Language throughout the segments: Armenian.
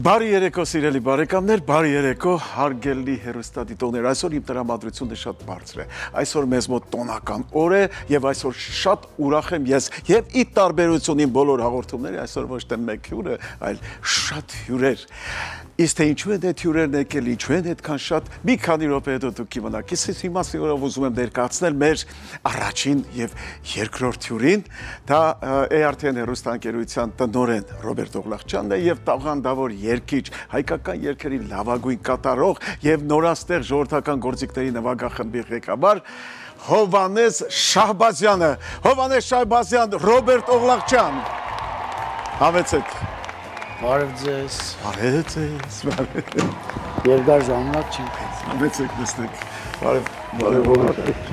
Բարի երեկո սիրելի բարեկամներ, բարի երեկո հարգելի հեռուստադիտողներ, այսօր իմ տրամադրությունը շատ բարձր է, այսօր մեզ մոտ տոնական օր է և այսօր շատ ուրախ եմ ես և ի տարբերություն իմ բոլոր հաղորդումների, այսօր ոչ թե մեկ հյուրը, այլ շատ հյուրեր, իսկ թե ինչու են այդ հյուրերն եկել, ինչու են այդքան շատ, մի քանի րոպե հետո դուք կիմանաք, իսկ հիմա սիրով ուզում եմ ներկայացնել մեր առաջին և երկրորդ հյուրին, դա ARTN հեռուստաընկերության տնօրեն Ռոբերտ Օղլաղչյանն է և տաղանդավոր երգիչ, հայկական երգերի լավագույն կատարող և նորաստեղծ ժողովրդական գործիքների նվագախմբի ղեկավար Հովհաննես Շահբազյանը, Հովհաննես Շահբազյան, Ռոբերտ Օղլաղչյան, հավեցեք։ Բարև ձեզ։ Բարև ձեզ, բարև։ Երկար ժամանակ չենք տեսել։ Հավեցեք նստեք։ Բարև Օղլաղչյան։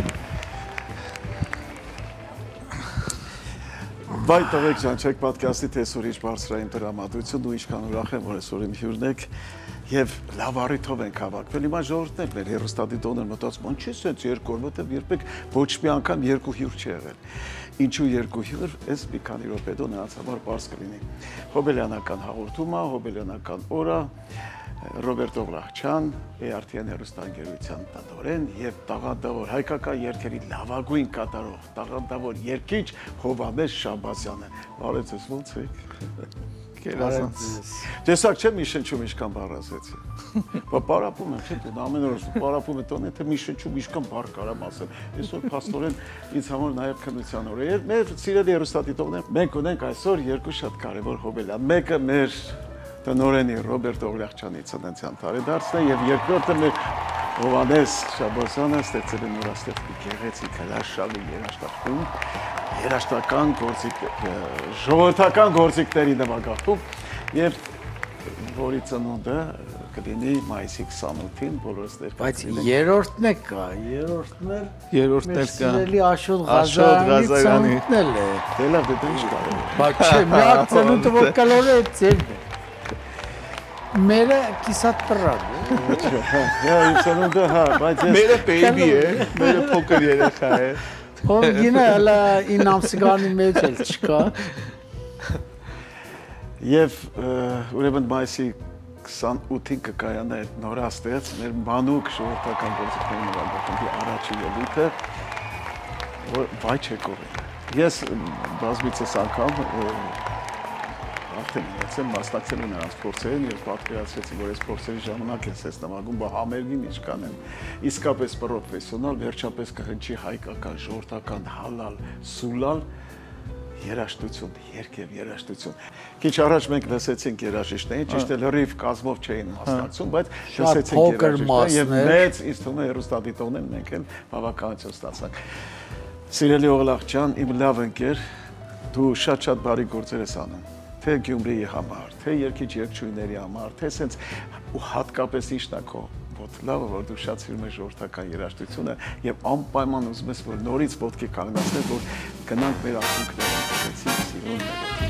Բայ տղեկ ջան, չեք պատկասի թե այսօր ինչ բարձրային տրամադրություն ու ինչքան ուրախ եմ, որ այսօր իմ հյուրն եք և լավ առիթով ենք հավաքվել։ Հիմա ժողովուրդն էլ մեր հեռուստադիտողներ մտածում, չի սենց երկու օր, որտեղ երբեք ոչ մի անգամ երկու հյուր չի եղել։ Ինչու երկու հյուր, այս մի քանի րոպե հետո նրանց համար պարզ կլինի։ Հոբելյանական հաղորդումը, հոբելյանական օրը, Ռոբերտ Օղլաղչյան, ARTN հեռուստաընկերության տնօրեն և տաղանդավոր հայկական երգերի լավագույն կատարող, տաղանդավոր երգիչ Հովհաննես Շահբազյանը։ Բարև ձեզ, ո՞նց եք։ Տեսակ չէ մի շնչում ինչքան բառ ասեցի։ Պարապում եմ, չէ՞ դու ամեն օր պարապում եմ տոնը, թե մի շնչում ինչքան բառ կարամ ասել։ Այսօր փաստորեն ինձ համար նաև քննության օր է։ Մեր սիրելի հեռուստադիտողներ, մենք ունենք այսօր երկու շատ կարևոր հոբելյան։ Մեկը մեր տնօրենի Ռոբերտ Օղլաղչյանի ծննդյան տարեդարձն է և երկրորդը մեր Հովհաննես Շահբազյանը ստեղծել է նորաստեղծ մի գեղեցիկ հրաշալի երաժշտական ժողովրդական գործիքների նվագախումբ և որի ծնունդը կլինի մայիսի 28-ին բոլորս ներկայացնենք։ Բայց երրորդն է կա, երրորդն էլ կա։ Մեր սիրելի Աշոտ Ղազարյանի ծնունդն էլ է։ Դե լավ, դե ինչ կարող է։ Բայց չէ, միակ ծնունդը որ կլորը է ձերն է։ Մերը կիսատ պռան է։ Իմ ծնունդը հա, բայց ես… Մերը բեյբի է, մերը փոքր երեխա է։ Ով գինը հələ 9 ամսգանի մեջ էլ չկա։ Եվ ուրեմն մայիսի 28-ին կկայանա այդ նորաստեղծ մեր մանուկ ժողովրդական գործիքների նվագախմբի առաջին ելույթը, որ վայ չեք կողել։ Ես բազմիցս անգամ արդեն ունեցել մասնակցել եմ նրանց փորձերին և պատկերացրեցի, որ այս փորձերի ժամանակ ես այս նվագում, բա համերգին ինչքան են իսկապես պրոֆեսիոնալ, վերջապես կհնչի հայկական, ժողովրդական, հալալ, սուլալ երաժշտություն, երգ և երաժշտություն։ Քիչ առաջ մենք լսեցինք երաժիշտներին, ճիշտ է լրիվ կազմով չէին մասնակցում, բայց լսեցինք երաժիշտներին և մեծ ինձ թվում է հեռուստադիտողներն մենք էլ բավականություն ստացանք։ Սիրելի Օղլաղչյան, իմ լավ ընկեր, դու շատ բարի գործեր ես անում, թե Գյումրիի համար, թե երգիչ-երգչուհիների համար, թե սենց ու հատկապես ինչն է քո լավը, որ դու շատ սիրում ես ժողովրդական երաժշտությունը և անպայման ուզում ես, որ նորից ոտքի կանգնացնել, որ գնանք մեր արդյունքները, սիրուն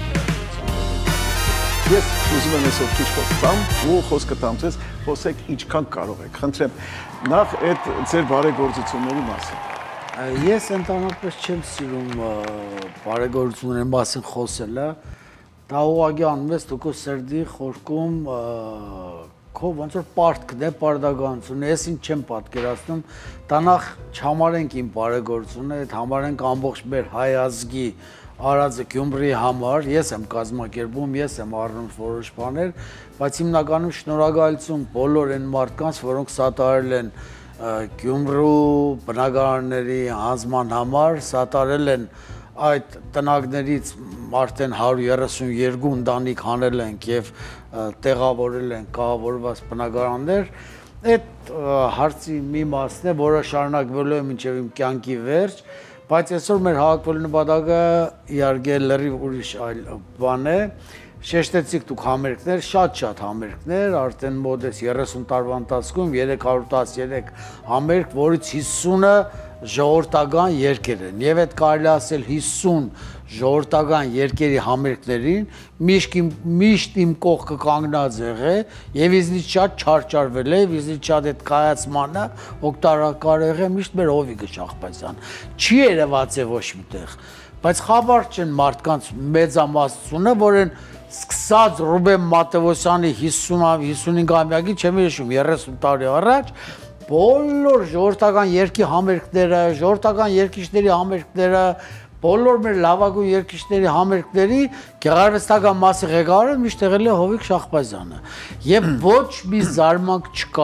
Ես ուզում եմ այսօր քիչ խոսամ ու խոսքը տամ ձեզ, խոսեք ինչքան կարող եք, խնդրեմ, նախ այդ ձեր բարեգործությունների մասին։ Ես ընդհանրապես չեմ սիրում բարեգործությունների մասին խոսելը, դա ուղղակի անում ես դու քո սրտի խորքում քո ոնց որ պարտքն է, պարտականությունը, ես ինչ չեմ պատկերացնում, դա նախ չհամարենք իմ բարեգործությունը, այդ համարենք ամբողջ մեր հայ ազգի արածը Գյումրիի համար, ես եմ կազմակերպում, ես եմ առնում որոշ բաներ, բայց հիմնականում շնորհակալություն բոլոր այն մարդկանց, որոնք սատարել են Գյումրու բնակարանների հանձնման համար, սատարել են այդ տնագներից արդեն 132 ընտանիք հանել ենք և տեղավորել են կահավորված բնակարաններ, այդ հարցի մի մասն է, որը շարունակվելու է մինչև իմ կյանքի վերջ, բայց այսօր մեր հավաքվելու նպատակը իհարկե լրիվ ուրիշ այլ բան է, շեշտեցիք դուք համերգներ, շատ համերգներ, արդեն մոտ 30 տարվա ընթացքում 313 համերգ, որից 50-ը ժողովրդական երգեր են և այդ կարելի ասել 50 ժողովրդական երգերի համերգներին միշտ իմ կողքը կանգնած եղել և իզնից շատ չարչարվել է, իզնից շատ այդ կայացմանը օգտակար եղել միշտ մեր Հովիկ Շահբազյան։ Չի երևաց է ոչ միտեղ, բայց խաբար չեն մարդկանց մեծամասնությունը, որ են սկսած Ռուբեն Մատևոսյանի 55-ամյակի, չեմ հիշում, 30 տարի առաջ, բոլոր ժողովրդական երգի համերգները, ժողովրդական երգիչների համերգները, բոլոր մեր լավագույն երգիչների համերգների գեղարվեստական մասի ղեկավարը միշտ եղել է Հովիկ Շախբազյանը։ Եվ ոչ մի զարմանք չկա,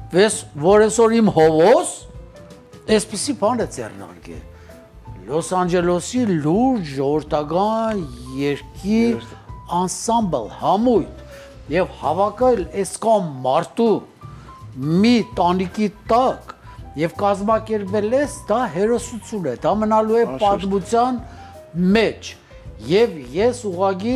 որ այսօր իմ հովոս այսպիսի բան է ձեռնարկել։ Լոս Անջելեսի լուրջ ժողովրդական երգի անսամբլ համույթ եւ հավաքել այսքան մարդու մի տանիքի տակ եւ կազմակերպել ես, դա հերոսություն է, դա մնալու է պատմության մեջ եւ ես ուղղակի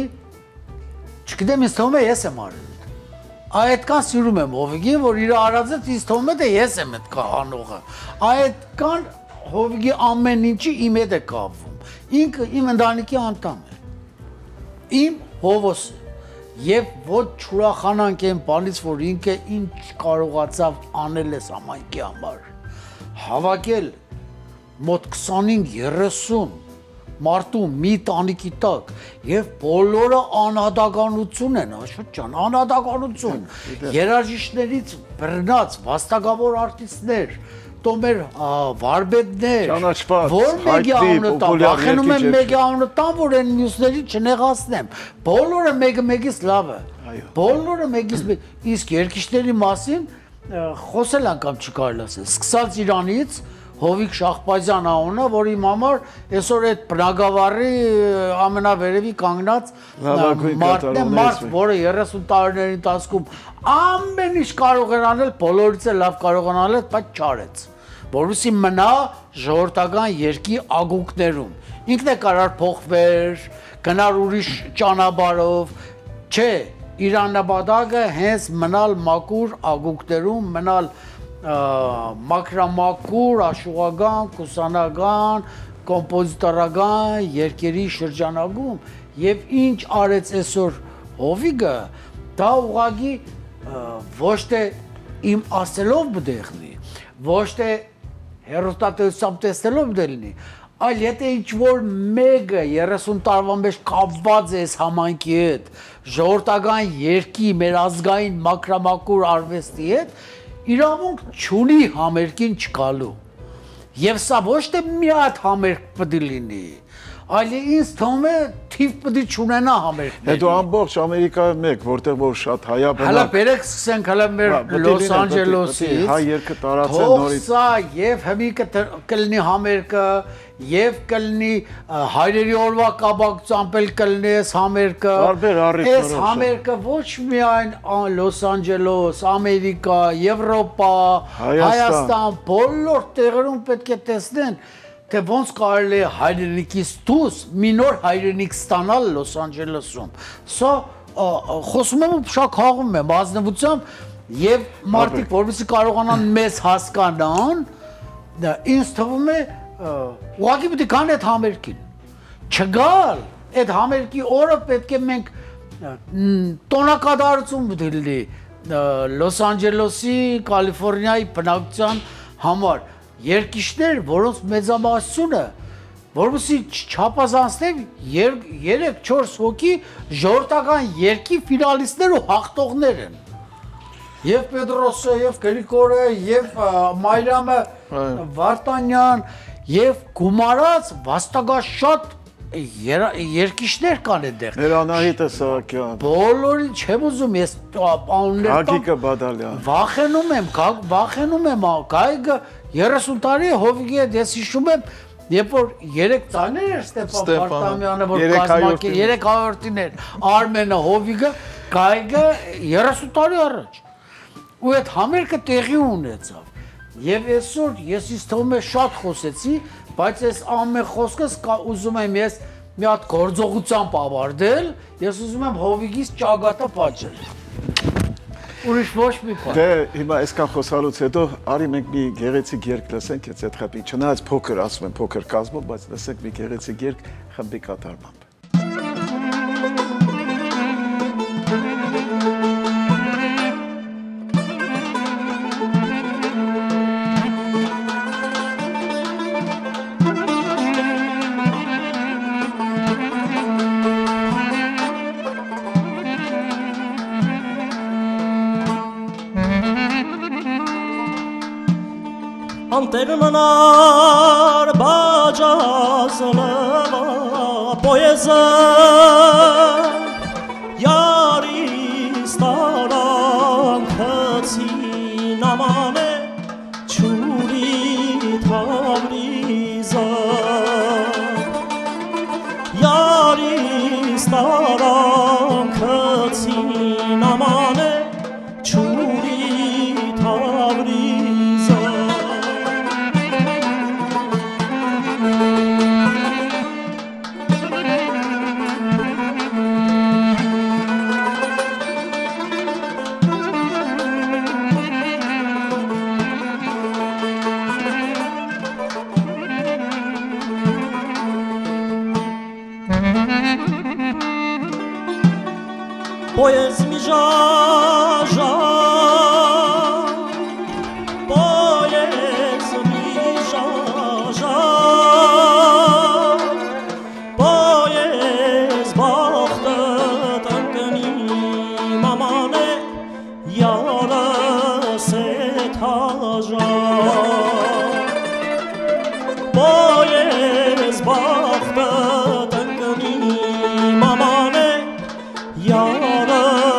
չգիտեմ, ինձ թվում է ես եմ արել։ Այդքան սիրում եմ Հովիգին, որ իր արածը ինձ թվում է թե ես եմ այդ անողը։ Այդքան Հովիգի ամեն ինչի իմ հետ է կապվում։ Ինքը իմ ընտանիքի անդամ է։ Իմ հովոսը։ Եվ ոչ չուրախանանք այն բանից, որ ինքը ինչ կարողացավ անել այս համայնքի համար։ Հավաքել մոտ 25-30 մարդու մի տանիքի տակ եւ բոլորը անհատականություն են, Աշոտ ջան, անհատականություն։ Երաժիշտներից բռնած վաստակավոր արտիստներ, տոմեր վարպետներ, որ մեկի անունը տամ, վախենում եմ մեկի անունը տամ, որ այն մյուսների չնեղացնեմ։ Բոլորը մեկը-մեկից լավ է։ Բոլորը մեկից մեկ, իսկ երգիչների մասին խոսել անգամ չկարելի ասել։ Սկսած Իրանից Հովիկ Շախբազյան անունը, որ իմ համար այսօր այդ բնակավարի ամենավերևի կանգնած մարդն է, մարդ, որը 30 տարիների ընթացքում ամեն ինչ կարող էր անել, բոլորից է լավ կարող էր անել, բայց չարեց, որովհետեւ մնա ժողովրդական երկի ագունքներում։ Ինքն է կարար փոխվեր, գնար ուրիշ ճանապարհով, չէ, իր նպատակը հենց մնալ մաքուր ագունքներում, մնալ մակրամակուր, աշուղական, կուսանական, կոմպոզիտորական երկերի շրջանակում եւ ինչ արեց այսօր Հովիգը, դա ուղղակի ոչ թե իմ ասելով բդեղնի, ոչ թե հերոստատեսությամբ տեսնելով դելնի, այլ եթե ինչ-որ մեկը 30 տարվա մեջ կապված է այս համայնքի հետ, ժողովրդական երկի, մեր ազգային մակրամակուր արվեստի հետ, իրավունք չունի համերգին չգալու։ Եվ սա ոչ թե մի հատ համերգ պետք է լինի, այլ ինձ թվում է թիվ պետք է չունենա համերգների։ Հետո ամբողջ Ամերիկայում մեկ, որտեղ որ շատ հայաբնակ։ Հələ բերեք սկսենք հələ մեր Լոս Անջելեսից։ Հայ երգը տարածել նորից։ Սա եւ հիմի կլինի համերգը, եւ կլինի հայրերի օրվա կապակցությամբ էլ կլինի այս համերգը։ Այս համերգը ոչ միայն Լոս Անջելես, Ամերիկա, Եվրոպա, Հայաստան, բոլոր տեղերում պետք է տեսնեն, թե ոնց կարելի է հայրենիքից դուրս մի նոր հայրենիք ստանալ Լոս Անջելեսում։ Սա խոսում եմ ու շատ խաղում եմ ազնվությամբ եւ մարդիկ, որովհետեւ կարողանան մեզ հասկանան, ինձ թվում է ուղղակի պետք է գան այդ համերգին։ Չգալ այդ համերգի օրը պետք է մենք տոնակատարություն պետք է լինի Լոս Անջելեսի, Կալիֆոռնիայի բնակչության համար։ Երկիշներ, որոնց մեծամասնությունը, որովհետեւ չափազանցնեմ 3-4 հոգի ժողովրդական երկի ֆինալիստներ ու հաղթողներ են։ Եվ Պետրոսը, եւ Գրիգորը, եւ Մայրամը, Վարդանյան, եւ գումարած վաստակաշատ երկիշներ կան այդտեղ։ Մեր Անահիտը Սահակյան։ Բոլորին չեմ ուզում ես անուններ տամ։ Գագիկը Բադալյան։ Վախենում եմ, Գայգը 30 տարի Հովիգի հետ ես հիշում եմ, երբ որ 3 ծանր էր Ստեփան Վարդանյանը, որ կազմակերպել 300-ին էր Արմենը, Հովիգը, Գայգը 30 տարի առաջ։ Ու այդ համերգը տեղի ունեցավ։ Եվ այսօր ես ինձ թվում է շատ խոսեցի, բայց այս ամեն խոսքս ուզում եմ ես մի հատ գործողությամբ ավարտել, ես ուզում եմ Հովիգից ճակատը պատճել։ Ուրիշ ոչ մի բան։ Դե հիմա այսքան խոսալուց հետո արի մենք մի գեղեցիկ երգ լսենք այդ խմբի, չնայած փոքր, ասում եմ փոքր կազմով, բայց լսենք մի գեղեցիկ երգ խմբի կատարմամբ։ անտերմնար բաջազլվա պոեզը Yarıstarım kıtsin amane çuri tabriza Yarıstarım kıtsin amane çuri tabriza Poez mi jaja Poez mi jaja Poez bahtı tankani mamane Yara setaja Poez bahtı tankani mamane Yara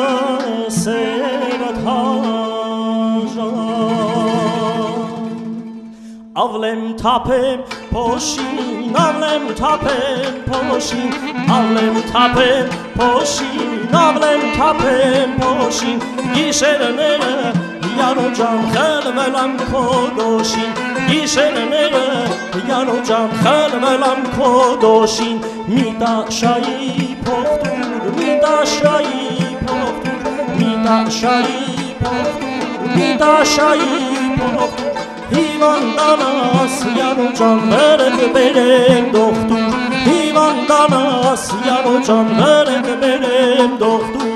Avlem tapem poşin, avlem tapem poşin, avlem tapem poşin, avlem tapem poşin. Gişerenere yanacağım helvelam kodoşin, gişerenere yanacağım helvelam kodoşin. Midaşayı pohtur, midaşayı pohtur, midaşayı pohtur, midaşayı pohtur. Hivandanas yanacağım verek benim doktor Hivandanas yanacağım verek benim doktor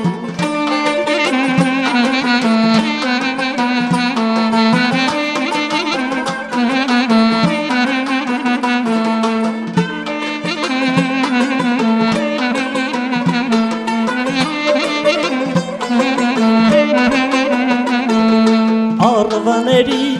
Arvaneri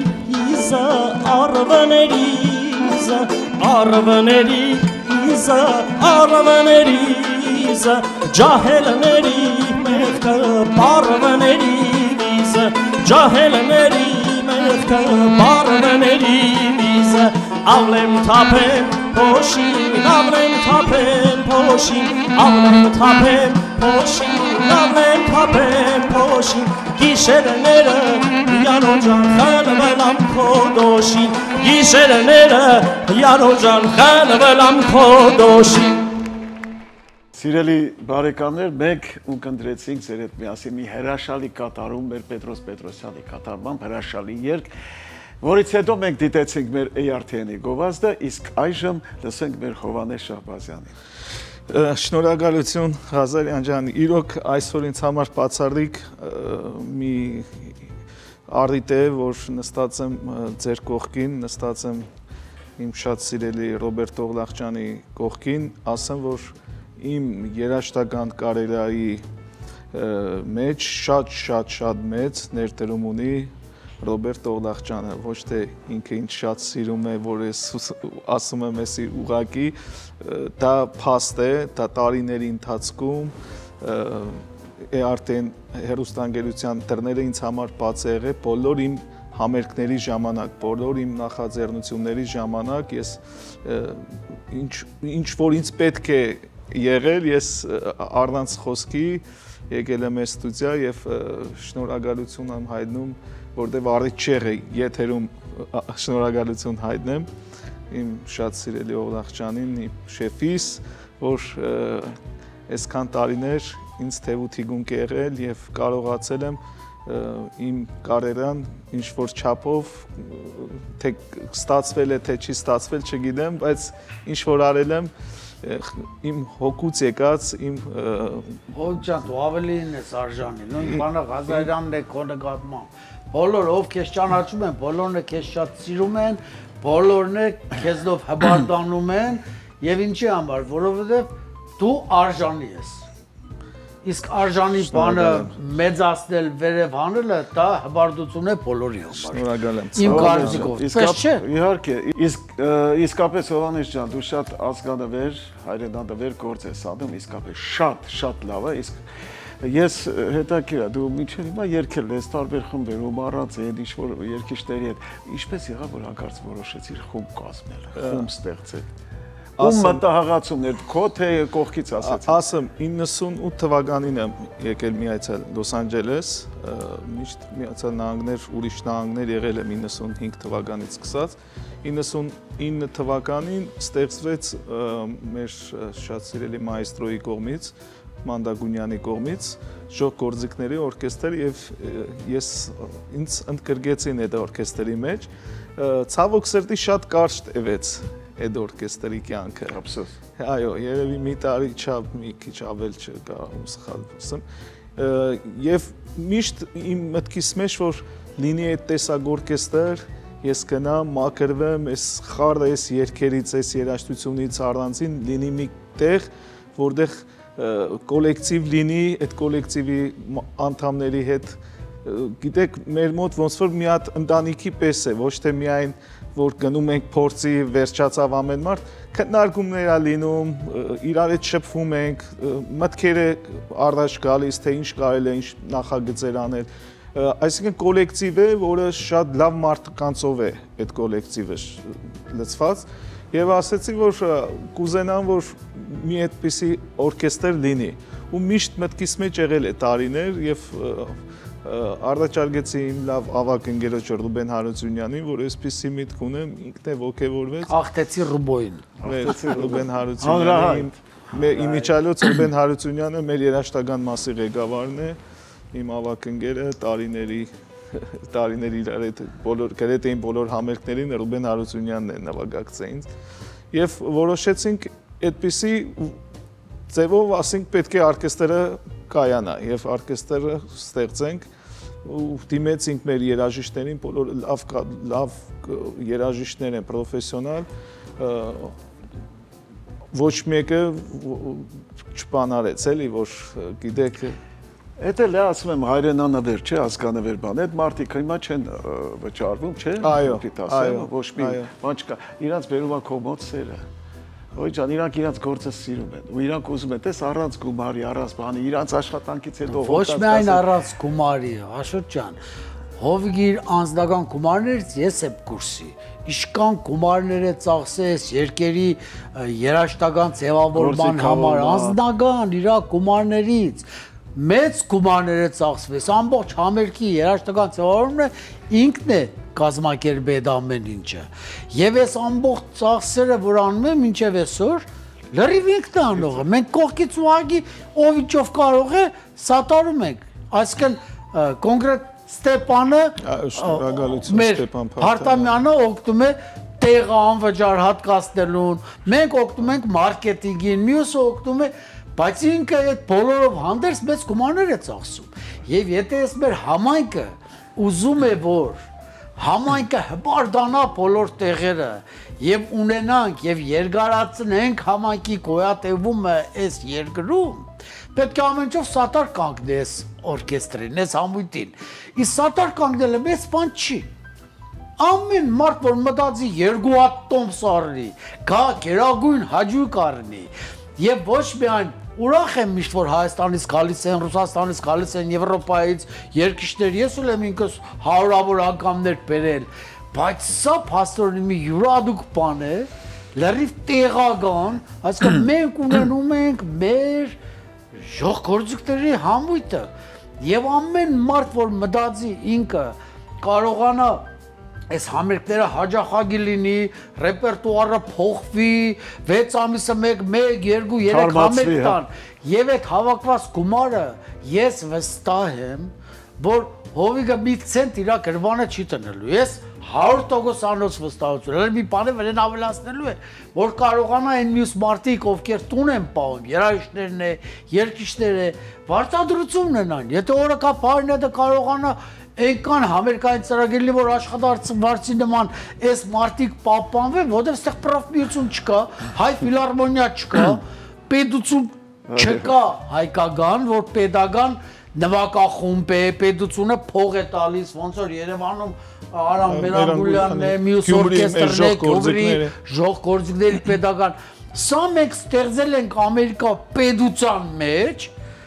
Arvaneriza, Arvaneriza, Arvaneriza, Cahelneri mehka, Arvaneriza, Cahelneri mehka, Arvaneriza, Avlem tapem poşin, avlem tapem poşin, avlem tapem poşin, avlem tapem poşin, gişerenere yanacağım helvelam kodoşin, gişerenere yanacağım helvelam kodoşin. Սիրելի բարեկամներ, մենք ունկնդրեցինք ձեր հետ միասին մի հրաշալի կատարում մեր Պետրոս Պետրոսյանի կատարմամբ հրաշալի երգ, որից հետո մենք դիտեցինք մեր ARTN-ի գովազդը, իսկ այժմ լսենք մեր Հովհաննես Շահբազյանին։ Շնորհակալություն Ղազարյան ջան, իրոք այսօր ինձ համար բացառիկ մի արդիտ է, որ նստած եմ ձեր կողքին, նստած եմ իմ շատ սիրելի Ռոբերտ Օղլախջյանի կողքին, ասեմ, որ իմ երաժշտական կարիերայի մեջ շատ մեծ ներդրում ունի Ռոբերտ Օղլախջյանը, ոչ թե ինքը ինձ շատ սիրում է, որ ես ասում եմ էսի ուղակի, դա փաստ է, դա տարիների ընթացքում ARTN հեռուստաընկերության դռները ինձ համար բաց է եղել բոլոր իմ համերգների ժամանակ, բոլոր իմ նախաձեռնությունների ժամանակ, ես ինչ որ ինձ պետք է եղել, ես առանց խոսքի եկել եմ այս ստուդիա եւ շնորհակալություն եմ հայտնում, որտեւ առիթ չեղի եթերում շնորհակալություն հայտնեմ իմ շատ սիրելի Օղլախջյանին, իմ շեֆիս, որ այսքան տարիներ ինձ թևութիգուն եղել եւ կարողացել եմ իմ կարիերան ինչ որ չափով թե ստացվել է թե չի ստացվել չգիտեմ, բայց ինչ որ արել եմ իմ հոգուց եկած իմ Հոջան դու ավելին ես արժանի, նույն բանը Ղազարյանն է քո նկատմամբ։ Բոլորը ով քեզ ճանաչում են, բոլորն է քեզ շատ սիրում են, բոլորն է քեզնով հբարտանում են եւ ինչի համար, որովհետեւ դու արժանի ես։ Իսկ արժանի բանը մեծացնել, վերև հանելը դա հբարդություն է բոլորի համար։ Շնորհակալ եմ։ Իմ կարծիքով, իսկ չէ։ Իհարկե, իսկապես Հովհաննես ջան, դու շատ ազգանվեր, հայրենադվեր գործ ես անում, իսկապես շատ լավ է, իսկ ես հետաքրքիր է, դու մինչև հիմա երգել ես տարբեր խմբերում, առանց այդ ինչ-որ երգիչների հետ, ինչպես եղավ, որ հանկարծ որոշեցիր խումբ կազմել, խումբ ստեղծել։ Ում մտահղացումներ, քո թե կողքից ասեցի։ Ասեմ 98 թվականին եմ եկել միացյալ Լոս Անջելես, միշտ Միացյալ Նահանգներ, ուրիշ նահանգներ եղել եմ 95 թվականից սկսած։ 99 թվականին ստեղծվեց մեր շատ սիրելի մայստրոյի կողմից, Մանդագունյանի կողմից ժող գործիքների օրկեստր եւ ես ինձ ընդգրկեցին այդ օրկեստրի մեջ։ Ցավոք սրտի շատ կարճ տևեց այդ օրկեստրի կյանքը։ Ափսոս։ Այո, երևի մի տարի չափ մի քիչ ավել չկա, սխալվում։ Եվ միշտ իմ մտքիս մեջ որ լինի այդ տեսակ օրկեստր, ես գնամ, մաքրվեմ, այս խառը, այս երգերից, այս երաժշտությունից առանցին լինի մի տեղ, որտեղ կոլեկտիվ լինի, այդ կոլեկտիվի անդամների հետ, գիտեք, մեր մոտ ոնց որ մի հատ ընտանիքի պես է, ոչ թե միայն որ գնում ենք փորձի, վերջացավ ամեն մարդ, քննարկումներ ա լինում, իրար հետ շփվում ենք, մտքերը առաջ գալիս, թե ինչ կարելի է, ինչ նախագծեր անել, այսինքն կոլեկտիվ է, որը շատ լավ մարդկանցով է այդ կոլեկտիվը լցված, եւ ասեցի, որ կուզենամ, որ մի այդպիսի օրկեստր լինի, ու միշտ մտքիս մեջ եղել է տարիներ եւ Արդաչարգեցի իմ լավ ավակ ընկերոջ Ռուբեն Հարությունյանին, որ այսպիսի միտք ունեմ, ինքն է ոգևորվեց։ Ախտեցի Ռուբոին։ Ռուբեն Հարությունյանին, իմիջիայլոց Ռուբեն Հարությունյանը մեր երաժշտական մասի ղեկավարն է, իմ ավակ ընկերը տարիներ իրար հետ գրեթե իմ բոլոր համերգներին Ռուբեն Հարությունյանն է նվագակցել ինձ։ Եվ որոշեցինք այդպիսի ձևով, ասենք, պետք է օրկեստրը կայանա եւ օրկեստրը ստեղծենք ու դիմեցինք մեր երաժիշտներին, բոլոր լավ երաժիշտներ են, պրոֆեսիոնալ, ոչ մեկը չբանարեց, էլի, որ գիտեք, Էդ էլ է ասում եմ հայրենանվեր, չէ, ազգանվեր բան, այդ մարդիկ հիմա չեն վճարվում, չէ, ոչ մի բան չկա, իրանց բերում է քո մոտ սերը, ոյ ջան, իրանք իրանց գործը սիրում են, ու իրանք ուզում են, տես առանց գումարի, առանց բանի, իրանց աշխատանքից հետո ոչ միայն առանց գումարի, Աշոտ ջան, հովիգիր անձնական գումարներից ես եմ կուրսի, իշքան գումարներ է ծախսես երկերի երաժշտական ձևավորման համար, անձնական իրա գումարներից մեծ գումարներ է ծախսվես, ամբողջ համերգի երաժշտական ձևավորումն է ինքն է կազմակերպել այդ ամեն ինչը։ Եվ այս ամբողջ ծախսերը, որ անում եմ մինչև այսօր, լրիվ ինքն է անողը։ Մենք կողքից ուղղակի ով ինչով կարող է սատարում ենք։ Այսինքն կոնկրետ Ստեփանը մեր Հարտամյանը օգնում է տեղը անվճար հատկացնելուն, մենք օգնում ենք մարքեթինգին, մյուսը օգնում է Բայց ինքը այդ բոլորով հանդերձ մեծ գումարներ է ծախսում։ Եվ եթե այս մեր համայնքը ուզում է, որ համայնքը հբարդանա բոլոր տեղերը եւ ունենանք եւ երկարացնենք համայնքի գոյատևումը այս երկրում, պետք է ամենջով սատար կանգնես օրկեստրին, այս համույթին։ Իսկ սատար կանգնելը մեծ բան չի։ Ամեն մարդ, որ մտածի 2 հատ տոմս առնի, գա գերագույն հաճույք առնի եւ ոչ միայն ուրախ եմ միշտ որ Հայաստանից գալիս են, Ռուսաստանից գալիս են, Եվրոպայից երկիշներ, ես ուլ եմ ինքս հարյուրավոր անգամներ բերել, բայց սա փաստորեն մի յուրադուկ բան է, լրիվ տեղական, այսինքն մենք ունենում ենք մեր ժողգործիկների համույթը եւ ամեն մարդ որ մտածի ինքը կարողանա Այս համերգները հաջախագի լինի, ռեպերտուարը փոխվի, 6 ամիսը 1, 2, 3 համերգ տան եւ այդ հավաքված գումարը ես վստահ եմ, որ հովիգը մի ցենտ իր գրվանը չի տնելու։ Ես 100% անոց վստահություն եմ, մի բանը վրան ավելացնելու է, որ կարողանա այն մյուս մարդիկ, ովքեր տուն են պահում, երաժիշտներն է, երգիչներ է, վարձատրություն ունենան։ Եթե օրը կա բարինը կարողանա Այնքան համերգային ծրագրերի որ աշխատավարձի նման այս մարտիկ պահպանվեն, որտեղ այստեղ պրոֆմիություն չկա, հայ ֆիլհարմոնիա չկա, պետություն Չկա հայկական, որ pedagogan նվագախումբ է, պետությունը փող է տալիս, ոնց որ Երևանում Արամ Մերանգուլյանն է, մյուս օրկեստրն է, Գյումրի ժողգործիքների pedagogan։ Սա մենք ստեղծել ենք Ամերիկա պետության մեջ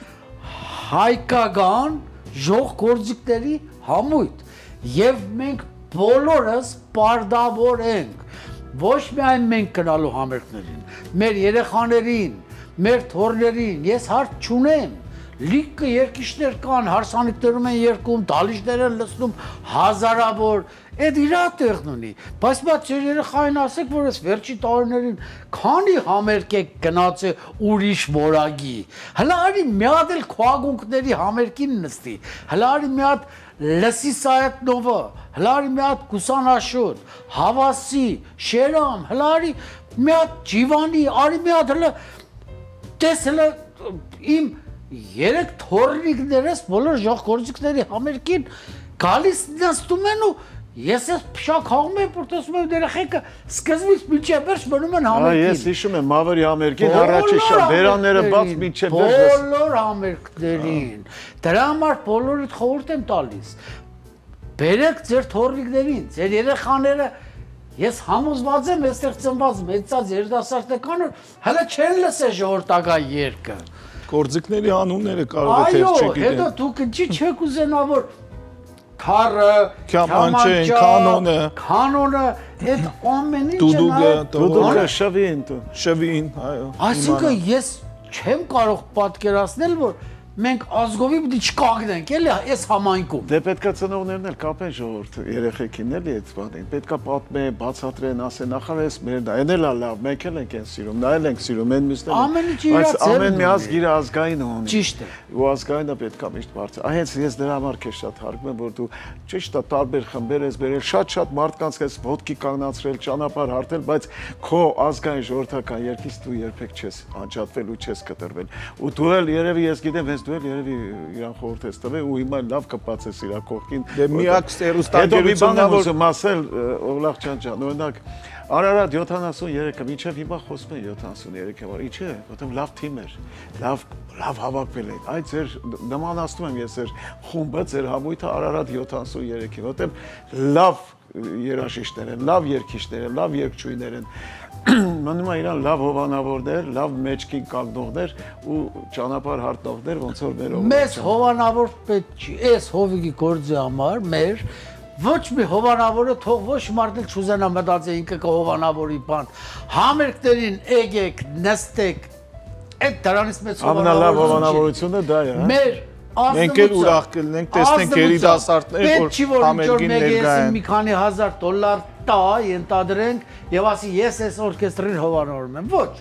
հայկական ժողգործիքների համույթ եւ մենք բոլորս պարտավոր ենք ոչ միայն մենք գնալու համերգներին, մեր երեխաներին, մեր թոռներին, ես հարց չունեմ, լիքը երկիշներ կան, հարսանիքներում են երկում, դալիճներ են լցնում հազարավոր, այդ իրա տեղն ունի, բայց բաց ձեր երեխային ասեք, որ ես վերջի տարիներին քանի համերգ եք գնացել ուրիշ որակի, հլա արի մի հատ էլ քվագունքների համերգին նստի, հլա արի մի հատ լսի Սայեթնովը, հլա արի մի հատ Կուսանաշոտ, Հավասի, Շերամ, հլա արի մի հատ Ջիվանի, արի մի հատ հլա տես հլա իմ երեք թոռնիկներս բոլոր ժողգործիքների համերգին գալիս նստում են ու ես ես փշակ հաղում եմ, որ տեսնում եմ երեխեքը սկզբից մինչև վերջ մնում են համերգին։ Ես հիշում եմ Մավերի համերգին առաջի շա բերանները բաց մինչև վերջ բոլոր համերգներին։ Դրա համար բոլորիդ խորհուրդ եմ տալիս։ Բերեք ձեր թոռնիկներին, ձեր երեխաները ես համոզված եմ, այստեղ ծնված մեծած երիտասարդական հələ չեն լսել ժողովրդական երգը։ Գործիքների անունները կարող է թե չգիտեն։ Այո, հետո դուք ինչի չեք ուզենա որ քարը, կանոնը, այդ ամեն ինչը դուդուկը շվին, այո։ Այսինքն ես չեմ կարող պատկերացնել, որ մենք ազգովի պիտի չկանգնենք, էլի, այս համայնքում։ Դե պետքա ծնողներն էլ կապեն ժողովուրդը, երեխեքին էլի այդ բանին։ Պետքա պատմեն, բացատրեն, ասեն, նախ էս մերն է, այն էլ է լավ, մենք էլ ենք այն սիրում, նայել ենք սիրում, այն մյուսները։ Ամեն ինչը իր բայց ձեռն ամեն մի ունի։ ազգ իր ազգային ունի։ Ճիշտ է։ Ու ազգայինը պետքա միշտ բարձր։ Հենց ես դրա համար քեզ շատ հարգում եմ, որ դու ճիշտ է տարբեր խմբեր ես բերել, շատ մարդկանց ես ոտքի կանգնացրել, ճանապարհ հարթել, բայց քո ազգային ժողովրդական երկից դու երբեք չես անջատվել ու չես կտրվել։ Ու դու էլ երևի ես գիտեմ, հենց դու էլ երևի իրան խորհուրդ ես տվել ու հիմա լավ կպացես իր կողքին։ Դե միակ հեռուստաընկերությունն որ ասել Օլաղ ջան, օրինակ Արարատ 73-ը մինչև հիմա խոսում են 73-ը, որ ինչի՞ է, որտեղ լավ թիմ էր, լավ հավաքվել է։ Այդ ձեր նմանացնում եմ ես ձեր խումբը, ձեր համույթը Արարատ 73-ի, որտեղ լավ երաժիշտներ են, լավ երգիչներ են, լավ երգչուհիներ են։ Մնում է իրան լավ հովանավորներ, լավ մեջքի կանգնողներ ու ճանապարհ հարթնողներ, ոնց որ մերով։ Մեզ հովանավոր պետք չի, այս հովիգի գործի համար մեր ոչ մի հովանավորը թող ոչ մարդը չուզենա մտածել ինքը կհովանավորի բան։ Համերգներին եկեք, նստեք։ Այդ դրանից մեծ ամենալավ հովանավորությունը դա է, հա։ Մեր մենք էլ ուրախ կլինենք, տեսնենք երիտասարդներ, որ համերգին ներկա են։ Մի քանի $1000 տա, ենթադրենք, եւ ասի ես այս օրկեստրին հովանավորում եմ։ Ոչ։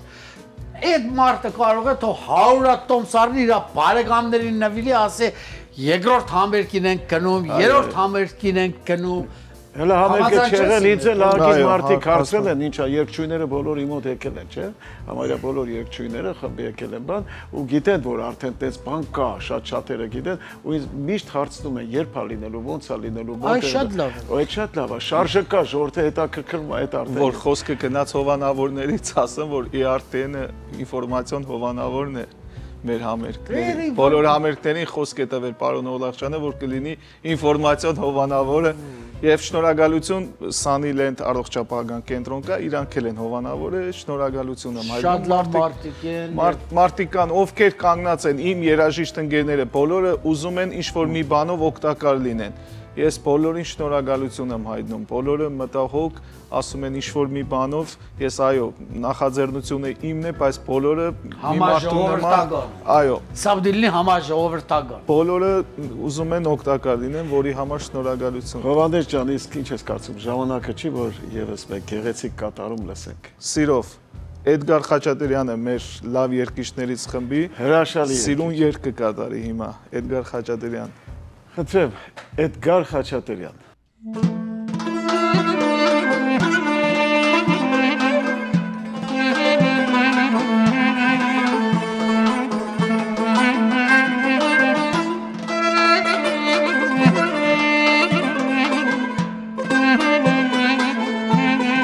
Այդ մարդը կարող է թող 100 տոմսարն իր բարեկամներին նվիրի, ասե երկրորդ համերգին ենք գնում, երրորդ համերգին ենք գնում։ Հələ համերգը չեղել, ինձ էլ արգին մարդիկ հարցրել են, ինչա, երգչուհիները բոլոր իմ մոտ եկել են, չէ՞։ Համարյա բոլոր երգչուհիները խմբի եկել են բան ու գիտեն, որ արդեն տես բան կա, շատերը գիտեն ու ինձ միշտ հարցնում են, երբ է լինելու, ոնց է լինելու, Այ շատ լավ է։ Այդ շատ լավ է, շարժը կա, ժողովուրդը հետաքրքրում է այդ արդեն։ Որ խոսքը գնաց հովանավորներից, ասեմ, որ IRT-ը ինֆորմացիոն հովանավորն է մեր համերգների։ Բոլոր համերգներին խոսք է տվել պարոն Օլաղջյանը, որ կլինի ինֆորմացիոն հովանավորը եւ շնորհակալություն Sunnyland առողջապահական կենտրոն կա, իրանք էլ են հովանավորը, շնորհակալություն եմ հայտնում։ Շատ լավ մարդիկ են։ Մարդիկ կան, ովքեր կանգնած են, իմ երաժիշտ ընկերները, բոլորը ուզում են ինչ-որ մի բանով օգտակար լինեն։ Ես բոլորին շնորհակալություն եմ հայտնում, բոլորը մտահոգ ասում են ինչ-որ մի բանով, ես այո, նախաձեռնությունը իմն է, բայց բոլորը համաժողովրդական։ Այո, Սաբդիլնի համաժողովրդական։ բոլորը ուզում են օգտակար լինեն, որի համար շնորհակալություն։ Հովանես ջան, իսկ ինչ ես կարծում, ժամանակը չի, որ եւս մեկ գեղեցիկ կատարում լսենք։ Սիրով Էդգար Խաչատրյանը մեր լավ երգիչներից խմբի հրաշալի սիրուն երգ կկատարի հիմա, Էդգար Խաչատրյան։ Խնդրեմ, Էդգար Խաչատրյան։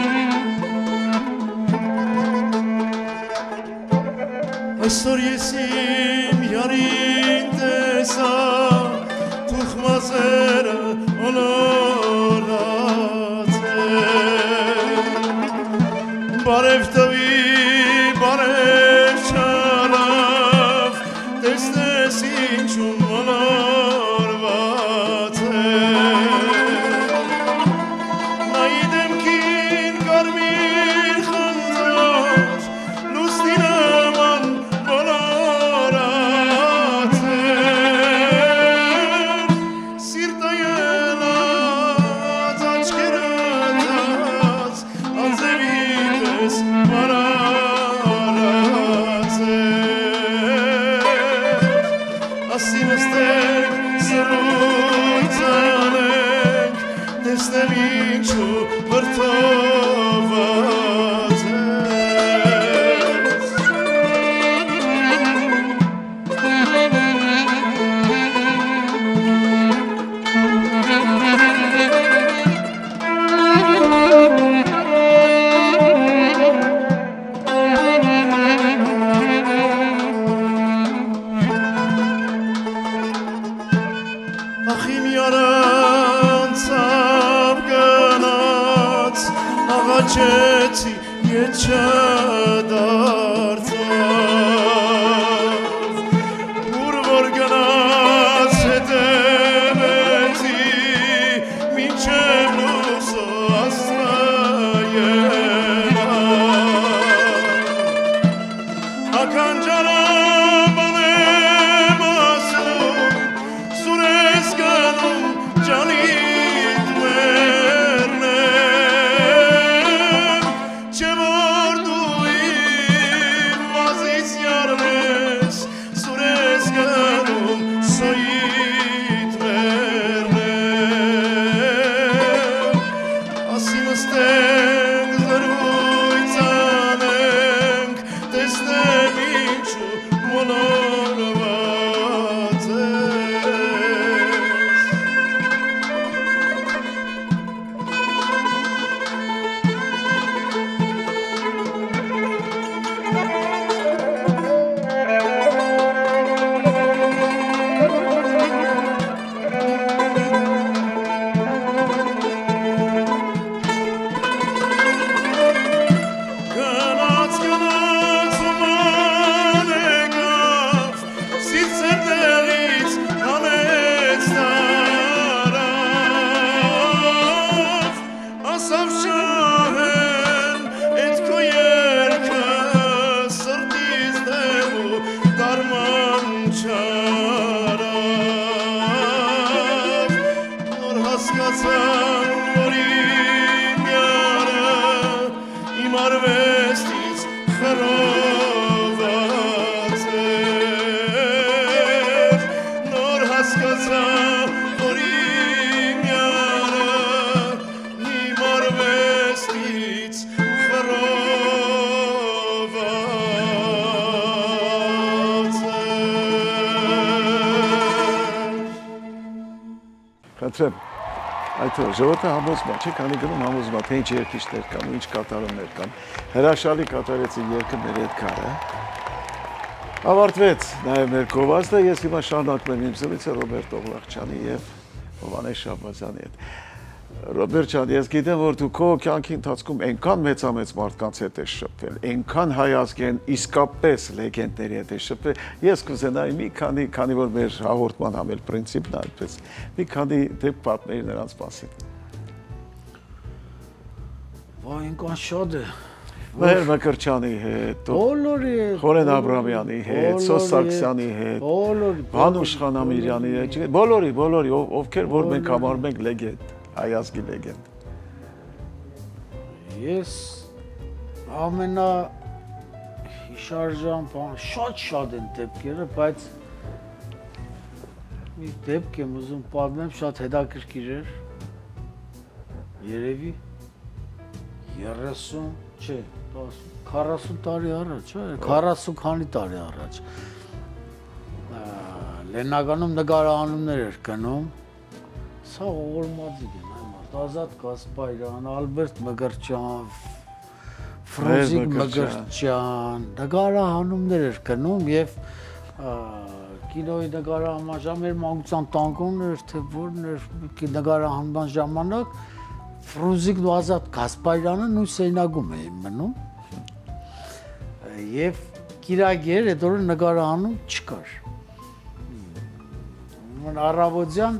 Այսօր ես ասի նստենք սրույցանենք տեսնեմ ինչու վրդոված Աղաչեցի ետ չդարձավ Ուր որ գնաց հետևեցի մինչև լուսո աստղայելավ Ականջարան բանեմ ասում սուր ես գնում ջանիդ մերն Խնդրեմ, այդ ժողովուրդը համոզված չի, քանի գնում համոզված, թե ինչ երգիչներ կան ու ինչ կատարումներ կան։ Հրաշալի կատարեցի երգը մեր հետ քարը։ Ավարտվեց նաև մեր գովազդը, ես հիմա շարունակում եմ իմ զրույցը Ռոբերտ Օղլաղչյանի եւ Հովհաննես Շահբազյանի հետ։ Ռոբերտ ջան, ես գիտեմ, որ դու քո կյանքի ընթացքում այնքան մեծամեծ մարդկանց հետ ես շփվել, այնքան հայ ազգեն իսկապես լեգենդների հետ ես շփվել, ես կուզենայի մի քանի որ մեր հաղորդման համել պրինցիպն այդպես, մի քանի դեպք պատմեի նրանց մասին։ Վայ, այնքան շատ է։ Մհեր Մկրտչյանի հետ, Խորեն Աբրամյանի հետ, Սոս Սարգսյանի հետ, Վանուշ Խանամիրյանի հետ, բոլորի, ովքեր որ մենք համարում ենք լեգենդ, հայ ազգի լեգենդ։ Ես ամենահիշարժան բան, շատ են դեպքերը, բայց մի դեպք եմ ուզում պատմեմ, շատ հետաքրքիր էր, երևի 30, չէ, 40 տարի առաջ, 40 քանի տարի առաջ Լեննագանում նկարահանումներ էր գնում, սա ողորմածիկ են այմարդ, Ազատ Կասպարյան, Ալբերտ Մկրտչյան, Ֆրունզիկ Մկրտչյան, նկարահանումներ էր գնում և կինոյի նկարահանման ժամանակ մեր մանկության տանկումն էր, թե որն էր նկարահանման ժամանակ Ֆրունզիկն ու Ազատ Կասպարյանը նույն սենյակում էին մնում և կիրակեր այդ օրը նկարահանում չկար։ Առավոտյան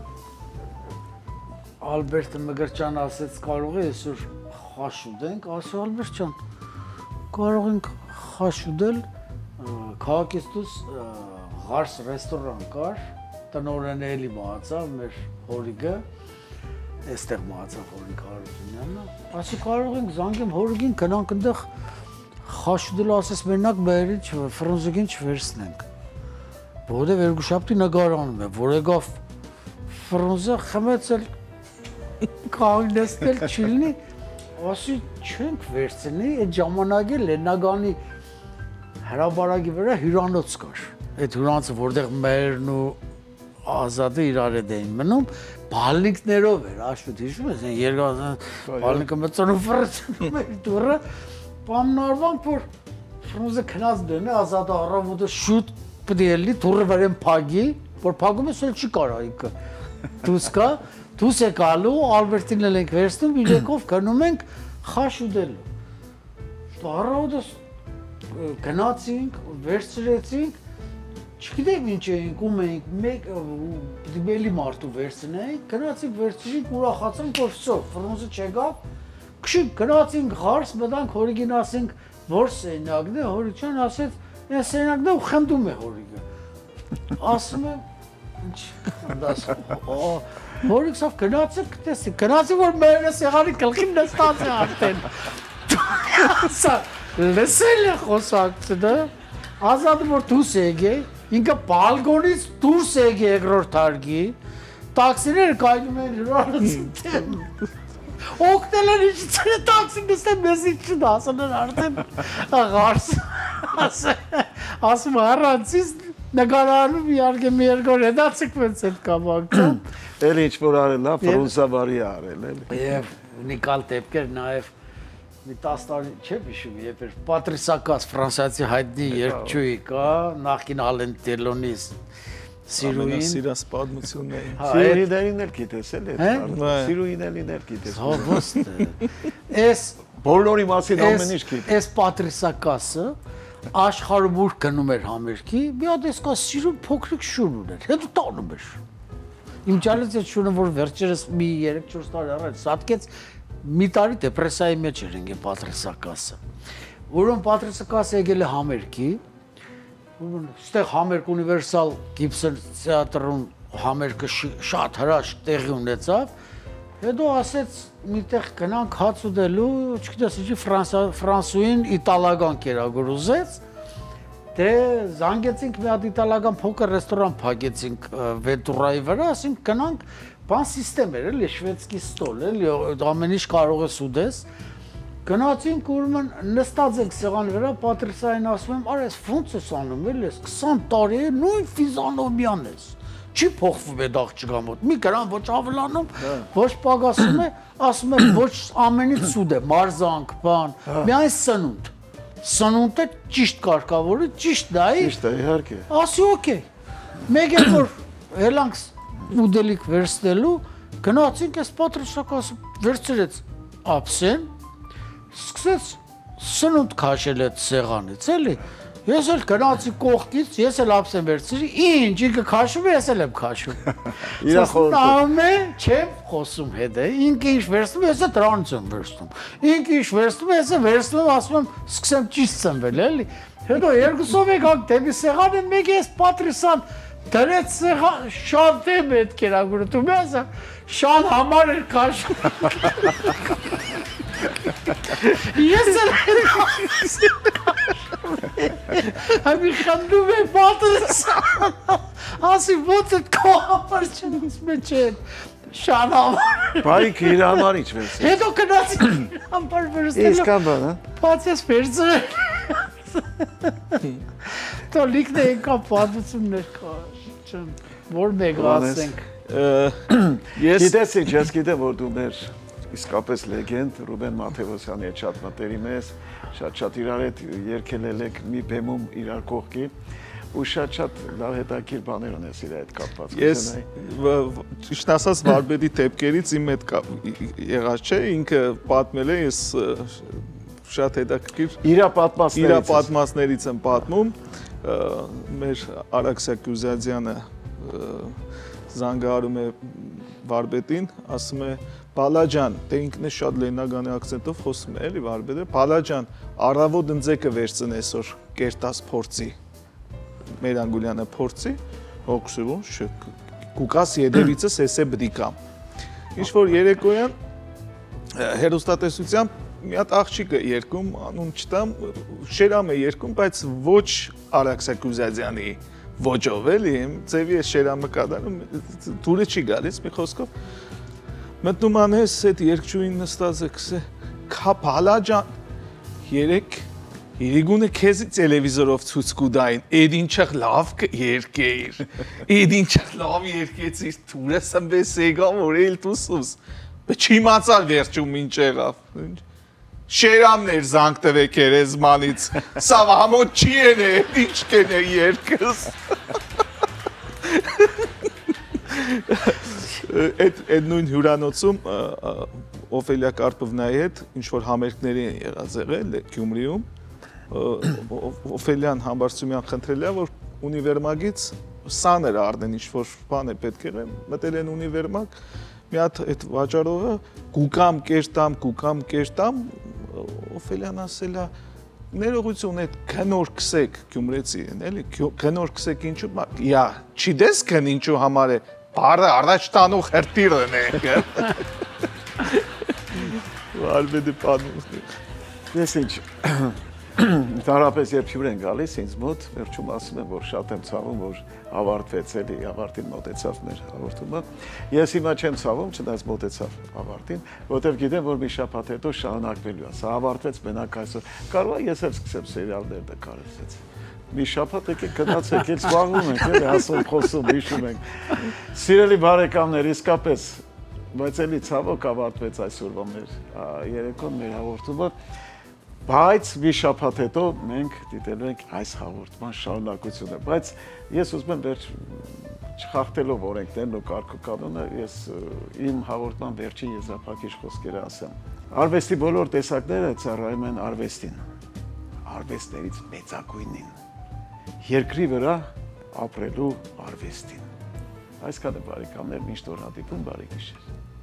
Ալբերտ Մկրտչյանը ասեց կարող է այսօր խաշ ուտենք, ասա Ալբերտ ջան, կարող ենք խաշ ուտել, քաղաքից դուրս Ղարս ռեստորան կար, տնօրենը էլի մահացավ, մեր հորիգը, այստեղ մահացավ Հորիկ Հարությունյանը, ասի կարող ենք զանգեմ հորիգին, գնանք այնտեղ խաշ ուտելու, ասես մենակ մայրին Ֆրունզիկին չվերցնենք։ Որովհետև երկուշաբթի նկարանում է, որ եկավ Ֆրունզը խմեցել կանգնեցնել չլինի, ասի չենք վերցնի, այդ ժամանակ էլ Լեննագանի հրաբարակի վրա հյուրանոց կար։ Այդ հյուրանոցը որտեղ մերն ու Ազատը իրար հետ էին մնում, բալնիկներով էր, Աշոտ հիշում ես, երկար բալնիկը մտցնում ֆրծնում էր դուրը, պամնարվանք, որ Ֆրունզը քնած դնի, Ազատը առավոտը շուտ պետք է լի դուրը վրան փագի, որ փագում ես էլ չի կարա ինքը։ Դուս է գալու, Ալբերտին էլ ենք վերցնում, իրեկով գնում ենք խաշ ուտելու։ Առավոտը գնացինք, վերցրեցինք, չգիտեք ինչ էինք, ում էինք, մեկ դիբելի մարդու վերցնեինք, գնացինք վերցրինք, ուրախացանք, որ վсё, Ֆրունզը չեկավ, քշինք, գնացինք Ղարս, մտանք հորիգին ասենք, որ սենյակն է, հորիչան ասեց, այս սենյակն է ու խնդում է հորիգը։ Ասում եմ, ինչ խնդաս, հորիք սավ գնացինք, տեսի, գնացինք, որ մերը սեղանի գլխին նստած է արդեն։ Ասա, լսել է խոսակցը, Ազատը որ դուրս եկե, ինքը բալկոնից դուրս եկե երկրորդ հարկի, տաքսիները կայնում են հյուրանոցին։ Օգնել են ինչից է տաքսին նստեն մեզից չդա, ասեն են արդեն Ղարս, ասում առանցից նկարանում իհարկե մի երկու հետացիկ մենց այդ կամակում։ Էլ ինչ որ արել, Ֆրունզավարի արել էլի։ Եվ ունիկալ դեպքեր նաև մի 10 տարի չեմ հիշում, երբ էր Պատրիսակաս ֆրանսիացի հայտնի երգչուհի կա, նախկին Ալեն Դելոնի Սիրուին։ Ամենասիրած պատմությունն է։ Սիրուիներին էլ գիտես էլ այդ։ Սիրուիներին էլ գիտես։ Հովոստ է։ Էս բոլորի մասին ամեն ինչ գիտես։ Էս Պատրիսակասը աշխարհում ուր գնում էր համերգի, մի հատ էս կա սիրուն փոքրիկ շուն ուներ, հետո տանում էր։ Իմ ճալից այդ շունը որ վերջերս մի 3-4 տարի առաջ սատկեց մի տարի դեպրեսիայի մեջ էր ինքը Պատրիսակասը։ Որոնց Պատրիսակասը եկել է համերգի, այստեղ համերգ Ունիվերսալ Գիբսոն թատրոն համերգը շատ հրաշք տեղի ունեցավ, հետո ասեց միտեղ գնանք հաց ուտելու, չգիտես ինչի ֆրանսուին իտալական կերակրուզեց, դե զանգեցինք մի հատ իտալական փոքր ռեստորան փակեցինք Վենտուրայի վրա, ասենք գնանք բան սիստեմ էր, էլի շվեդսկի ստոլ, էլի ամեն ինչ կարող ես ուտես։ Գնացինք ուրեմն նստած ենք սեղանի վրա, Պատրիսային ասում եմ, արա ես ոնց ես անում, էլի ես 20 տարի է նույն ֆիզիոնոմիան ես։ Չի փոխվում այդ աղջկա մոտ։ Մի գրան ոչ ավելանում, ոչ պակասում է, ասում եմ ոչ ամենից սուտ է, մարզանք, բան, միայն սնունդ։ Սնունդը ճիշտ կարգավորը, ճիշտ նայի։ Ճիշտ է, իհարկե։ Ասի օքեյ։ Մեկ էլ որ հելանք ուդելիք վերցնելու, գնացինք այս Պատրիսակասը վերցրեց ափսեն, սկսեց սնունդ քաշել այդ սեղանից, էլի։ Ես էլ գնացի կողքից, ես էլ ափսեն վերցրի, ինչ ինքը քաշում է, ես էլ եմ քաշում։ Իրա խորհուրդ։ Ամե չեմ խոսում հետ է, ինքը ինչ վերցնում, ես էլ դրանից եմ վերցնում։ Ինքը ինչ վերցնում, ես էլ վերցնում, ասում եմ, սկսեմ ճիշտ ծնվել, էլի։ Հետո երկուսով եկանք դեպի սեղանը, մեկ էս Պատրիսան դրեց սեղան, շատ դեմ էդ կերակուրտում ես, շան համար էր քաշում։ Ես էլ Համի խնդում է Պատրիսան, ասի ոնց է քո համար չնից մեջ է շան համար։ Բայք իր համար ինչ վերցրեց։ Հետո գնացի համար վերցնելու։ Իսկան բան, հա։ Բացես վերցրել։ Տոլիկն է կա պատմություններ կա, չեմ, որ մեկ ասենք։ Գիտես ինչ, ես գիտեմ, որ դու մեր իսկապես լեգենդ Ռուբեն Մաթևոսյանի հետ շատ մտերիմ ես, շատ իրար հետ երգել եք մի բեմում իրար կողքին ու շատ լավ հետաքրքիր բաներ ունես իր հետ կապված։ Ես ճիշտ ասած Վարպետի դեպքերից իմ հետ եղած չէ, ինքը պատմել է, ես շատ հետաքրքիր իր պատմածներից եմ պատմում, մեր Արաքսիա Կյուզադյանը զանգահարում է Վարպետին, ասում է Բալաջան, դե ինքն է շատ լեննագանի ակցենտով խոսում է, էլի Վարպետը, Բալաջան, առավոտ ընձեկը վերցն այսօր կերտած փորձի, մեր Անգուլյանը փորձի, հոգսուվում, կուկաս յետևիցս էս է բդիկամ։ Ինչ-որ երեկոյան հերոստատեսությամբ մի հատ աղջիկ է երկում, անուն չտամ, Շերամ է երկում, բայց ոչ Արաքսիա Կյուզադյանի, ոճով էլի, ձևի է շերամկադանում, դուրը չի գալիս մի խոսքով։ Մտնում անես այդ երկչույն նստած է կսե, քապ հալա ջան, երեք Իրիգունը քեզ տելևիզորով ցույց կուդային, էդ ինչը լավ երկեիր։ Էդ ինչը լավ երկեցիր, դուրը սմբես եկավ օրել դուսուս։ Բայց չիմացալ վերջում ինչ եղավ։ Շերամներ զանգ տվեք երեզմանից, սա համոտ չի ենե, ինչ կենե երկս։ Այդ նույն հյուրանոցում Օֆելիա Կարպովնայի հետ ինչ-որ համերգների են եղել Գյումրիում, Օֆելիան Համբարձումյան խնդրել է, որ ունիվերմագից սաներ առնեն, ինչ-որ բան է պետք եղել, մտել են ունիվերմագ, մի հատ այդ վաճառողը կուկամ կերտամ, Օֆելիան ասել է, ներողություն, այդ քնոր քսեք Գյումրեցի են, էլի, քնոր քսեք ինչու, յա, չիդես քն ինչու համար է, բարը առաջ տանող հերտիրն է, վարբեդի պանուս։ Ես ինչ, դարապես երբ հյուր են գալիս ինձ մոտ, վերջում ասում եմ, որ շատ եմ ցավում, որ ավարտվեց էլի, ավարտին մոտեցավ մեր հաղորդումը։ Ես հիմա չեմ ցավում, չնայած մոտեցավ ավարտին, որովհետև գիտեմ, որ մի շաբաթ հետո շարունակվելու է։ Սա ավարտվեց մենակ այսօր։ Կարող է ես էլ սկսեմ սերիալներ նկարել։ Մի շաբաթ եկեք գնացեք, էլ զբաղվում ենք, էլի ասում խոսում, հիշում ենք։ Սիրելի բարեկամներ, իսկապես, բայց էլի ցավոք ավարտվեց այսօրվա մեր երեկոն, մեր հաղորդումը։ Բայց մի շաբաթ հետո մենք դիտելու ենք այս հաղորդման շարունակությունը, բայց ես ուզում եմ վերջ չխախտելով օրենքներն ու կարգուկանոնը, ես իմ հաղորդման վերջին եզրափակիչ խոսքերը ասեմ։ Արվեստի բոլոր տեսակները ծառայում են արվեստին, արվեստներից մեծագույնին, երկրի վրա ապրելու արվեստին։ Այսքանը բարեկամներ, միշտ օր հանդիպում, բարի գիշեր։